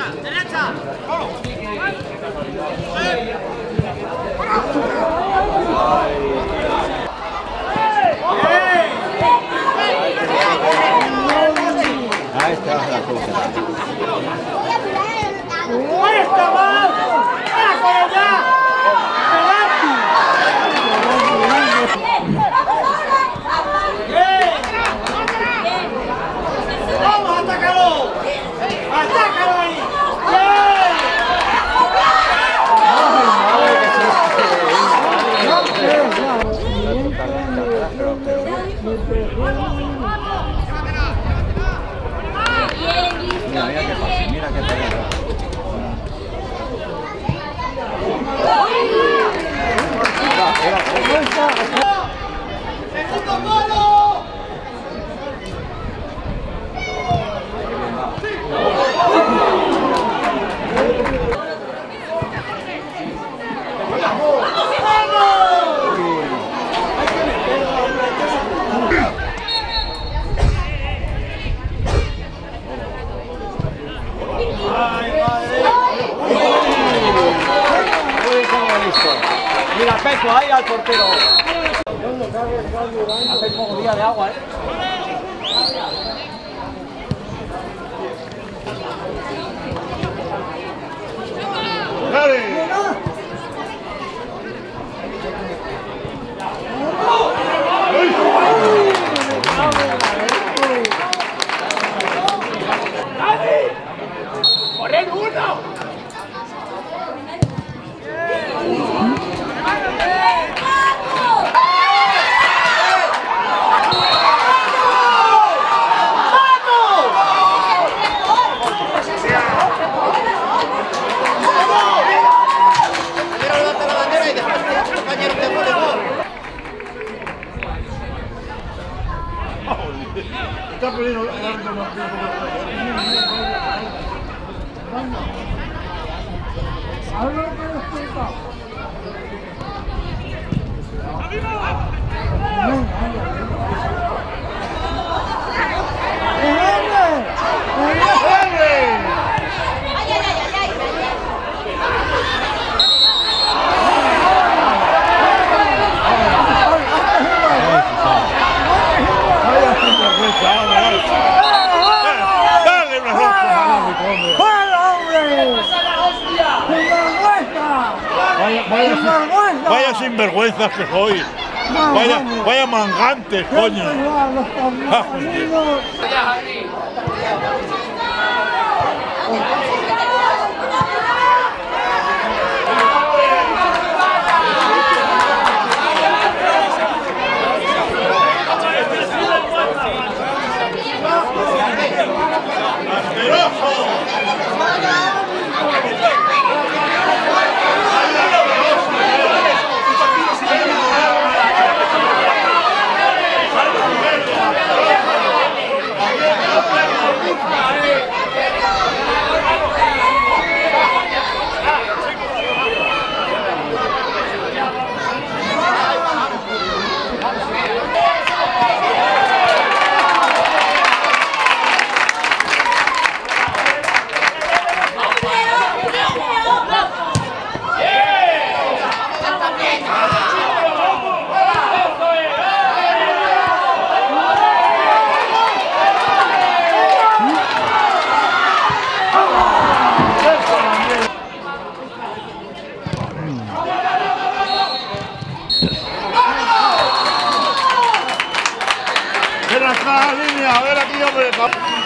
Ahí está la cosa. ¡Cuesta más! ¡Bájale ya! ¡Vamos, atácalo! ¡Atácalo ahí! Mira, mira qué fácil, mira qué fácil. ¡Segundo palo! Mira, Peco, ahí al portero. Hace poco día de agua, ¡Dale! ¡Corre uno! Está perdiendo el árbitro más tiempo. Vaya sinvergüenzas que sois. Vaya mangantes, coño. ¡Ven acá, línea! ¡A ver aquí, hombre!